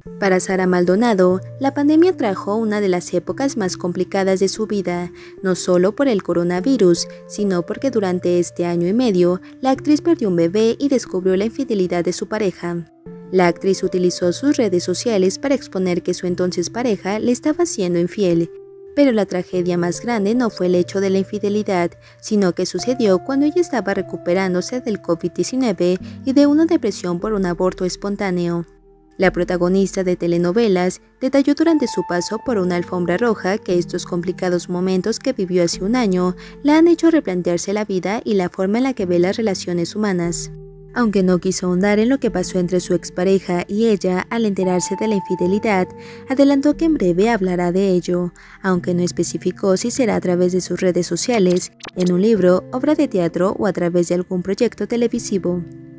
Para Sara Maldonado, la pandemia trajo una de las épocas más complicadas de su vida, no solo por el coronavirus, sino porque durante este año y medio, la actriz perdió un bebé y descubrió la infidelidad de su pareja. La actriz utilizó sus redes sociales para exponer que su entonces pareja le estaba siendo infiel. Pero la tragedia más grande no fue el hecho de la infidelidad, sino que sucedió cuando ella estaba recuperándose del COVID-19 y de una depresión por un aborto espontáneo. La protagonista de telenovelas detalló durante su paso por una alfombra roja que estos complicados momentos que vivió hace un año la han hecho replantearse la vida y la forma en la que ve las relaciones humanas. Aunque no quiso ahondar en lo que pasó entre su expareja y ella al enterarse de la infidelidad, adelantó que en breve hablará de ello, aunque no especificó si será a través de sus redes sociales, en un libro, obra de teatro o a través de algún proyecto televisivo.